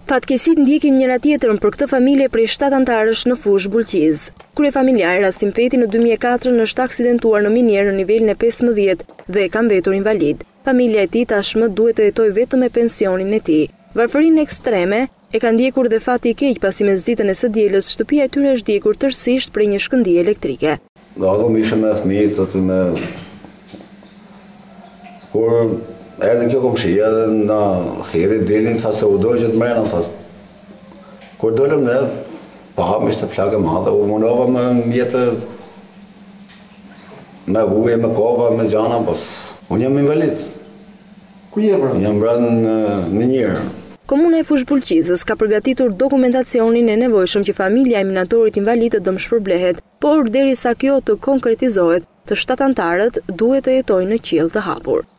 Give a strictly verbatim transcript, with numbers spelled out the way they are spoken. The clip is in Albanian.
Fatkeqësitë ndjekin njëra tjetrën për këtë familje prej shtatë antarësh në fushë Bulqiz. Kryefamiljari Rasim Peti në dy mijë e katër është aksidentuar në minier në nivelin e pesëmbëdhjetë dhe ka mbetur invalid. Familja e tij tashmë duhet të jetojë vetëm me pensionin e tij. Varfërinë ekstreme e ka ndjekur dhe fati i keq pasi mes ditën e së dielës shtëpia e tyre është ndjekur tërësisht prej një shkëndije elektrike. Do ishte me fëmijët aty me kur erdhën kjo komshia dhe na thirri dilin sa se u dojë të mrena thas. Kur dolëm ne pa ham ishte flakë e madhe, u mundova me mjetë me ujë, me kova, me gjana, pos unë jam invalid. Ku je pra? Jam brënë në njërë. Komuna e fushë Bulqizës ka përgatitur dokumentacionin e nevojshëm që familja e minatorit invalid të dëmshpërblehet, por derisa kjo të konkretizohet, të shtatë antarët duhet të jetojnë në qiell të hapur.